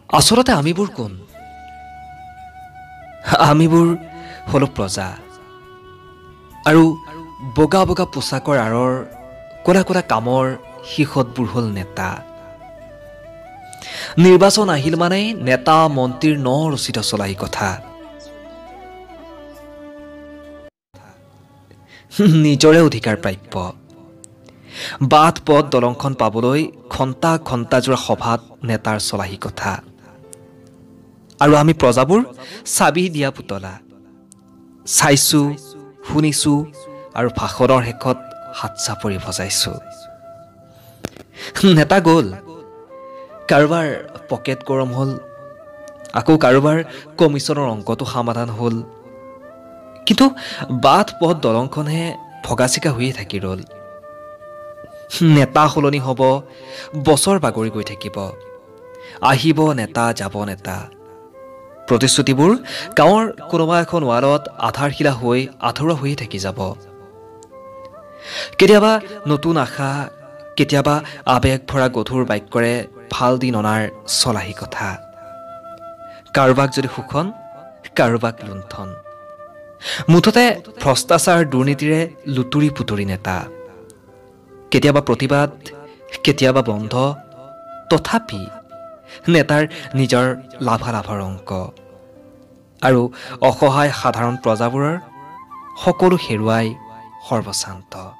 আচলতে আমিবোৰ কোন? আমিবোৰ হলো প্ৰজা আৰু বগা বগা পোচাকৰ আঁৰৰ কোলা কোলা কামৰ শিখতবোৰ হল নেতা। নিৰ্বাচন আহিল মানে নেতা মন্ত্ৰীৰ ৰচিত চলাই কথা। নিজৰে অধিকাৰ প্ৰাপ্য। বাট পথ দলংখন পাবলৈ ঘণ্টা ঘণ্টা জোৰা সভাত নেতাৰ চলাহী কথা। আৰু আমি প্ৰজাবোৰ চাবি দিয়া পুতলা। চাইছো, শুনিছো আৰু ভাষণৰ শেষত হাত চাপৰি বজাইছো। নেতা গ'ল, কাৰোবাৰ পকেট গৰম হ'ল, আকৌ কাৰোবাৰ কমিছনৰ অংকটো সমাধান হ'ল, কিন্তু বাট পথ দলংখনহে ভগাচিকা হৈয়ে থাকি ৰ'ল। নেতা সলনি হ'ব, বছৰ বাগৰি গৈ থাকিব, আহিব নেতা যাব নেতা। প্ৰতিশ্ৰুতিবোৰ গাঁৱৰ কোনোবা এখন ৱালত আধাৰশিলা হৈ আধৰুৱা হৈয়ে থাকি যাব। কেতিয়াবা নতুন আশা, কেতিয়াবা আৱেগ ভৰা গধুৰ বাক্যৰে ভাল দিন অনাৰ চলাহী কথা। কাৰোবাক যদি শোষণ, কাৰোবাক লুণ্ঠন, মুঠতে ভ্ৰষ্টাচাৰ দুৰ্নীতিৰে লুতুৰি পুতুৰি নেতা। কেতিয়াবা প্ৰতিবাদ, কেতিয়াবা বন্ধ, তথাপি নেতাৰ নিজৰ লাভালাভৰ অংক। আৰু অসহায় সাধাৰণ প্ৰজাবোৰৰ সকলো হেৰুৱাই সৰ্বশান্ত।